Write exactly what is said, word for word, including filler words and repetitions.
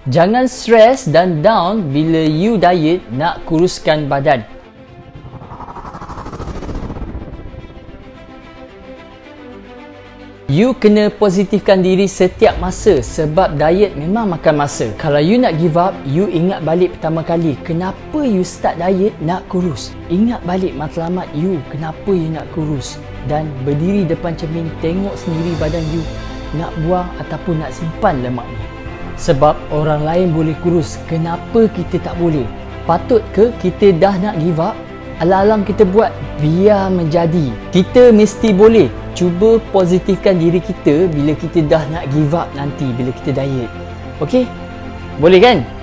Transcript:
Jangan stres dan down bila you diet nak kuruskan badan. You kena positifkan diri setiap masa sebab diet memang makan masa. Kalau you nak give up, you ingat balik pertama kali kenapa you start diet nak kurus. Ingat balik matlamat you kenapa you nak kurus dan berdiri depan cermin tengok sendiri badan you nak buang ataupun nak simpan lemak ni. Sebab orang lain boleh kurus, kenapa kita tak boleh? Patut ke kita dah nak give up? Alang-alang kita buat, biar menjadi. Kita mesti boleh. Cuba positifkan diri kita bila kita dah nak give up nanti bila kita diet. Okey? Boleh kan?